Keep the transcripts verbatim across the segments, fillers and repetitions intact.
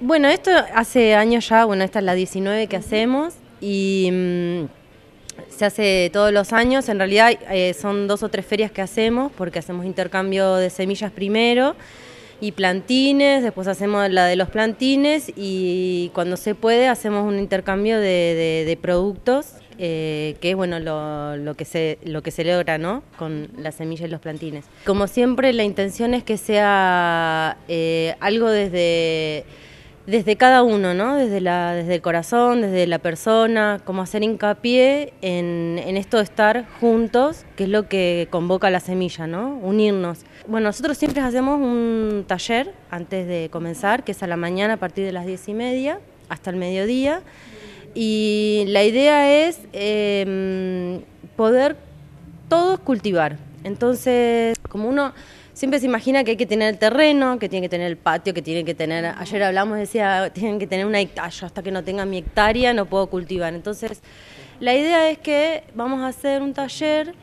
Bueno, esto hace años ya, bueno, esta es la diecinueve que hacemos y mmm, se hace todos los años. En realidad eh, son dos o tres ferias que hacemos porque hacemos intercambio de semillas primero y plantines, después hacemos la de los plantines y cuando se puede hacemos un intercambio de, de, de productos, eh, que es bueno lo, lo, que se, lo que se logra, ¿no?, con la semilla y los plantines. Como siempre, la intención es que sea eh, algo desde... Desde cada uno, ¿no? Desde, la, desde el corazón, desde la persona, como hacer hincapié en, en esto de estar juntos, que es lo que convoca la semilla, ¿no? Unirnos. Bueno, nosotros siempre hacemos un taller antes de comenzar, que es a la mañana a partir de las diez y media hasta el mediodía. Y la idea es eh, poder todos cultivar. Entonces, como uno siempre se imagina que hay que tener el terreno, que tiene que tener el patio, que tiene que tener... Ayer hablamos, decía, tienen que tener una hectárea, hasta que no tenga mi hectárea no puedo cultivar. Entonces, la idea es que vamos a hacer un taller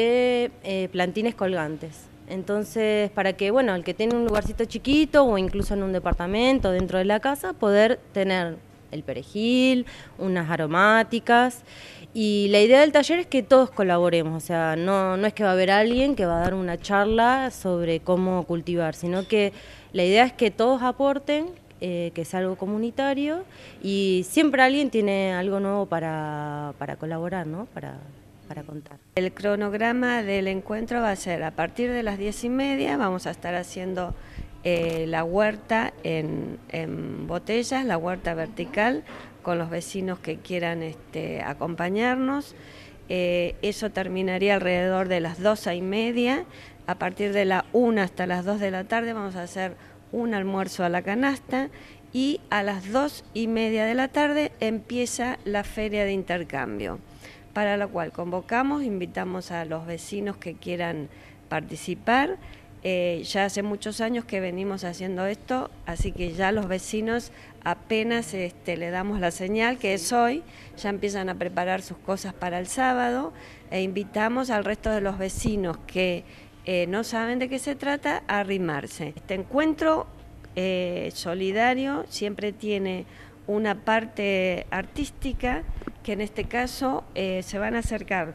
de eh, plantines colgantes. Entonces, para que, bueno, el que tiene un lugarcito chiquito o incluso en un departamento dentro de la casa, poder tener el perejil, unas aromáticas. Y la idea del taller es que todos colaboremos, o sea, no, no es que va a haber alguien que va a dar una charla sobre cómo cultivar, sino que la idea es que todos aporten, eh, que sea algo comunitario y siempre alguien tiene algo nuevo para, para colaborar, ¿no?, para, para contar. El cronograma del encuentro va a ser a partir de las diez y media, vamos a estar haciendo eh, la huerta en, en botellas, la huerta vertical, con los vecinos que quieran este, acompañarnos. Eh, eso terminaría alrededor de las doce y media. A partir de la una hasta las dos de la tarde vamos a hacer un almuerzo a la canasta y a las dos y media de la tarde empieza la feria de intercambio, para la cual convocamos, invitamos a los vecinos que quieran participar. Eh, ya hace muchos años que venimos haciendo esto, así que ya los vecinos apenas este, le damos la señal, que es hoy, ya empiezan a preparar sus cosas para el sábado, e invitamos al resto de los vecinos que eh, no saben de qué se trata a arrimarse. Este encuentro eh, solidario siempre tiene una parte artística, que en este caso eh, se van a acercar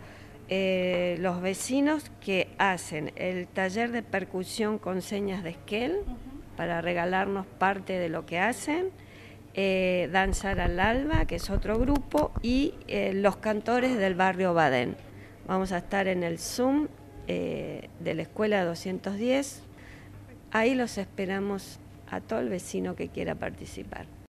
Eh, los vecinos que hacen el taller de percusión con señas de Esquel, uh-huh, para regalarnos parte de lo que hacen, eh, Danzar al Alba, que es otro grupo, y eh, los cantores del barrio Badén. Vamos a estar en el Zoom eh, de la Escuela doscientos diez, ahí los esperamos a todo el vecino que quiera participar.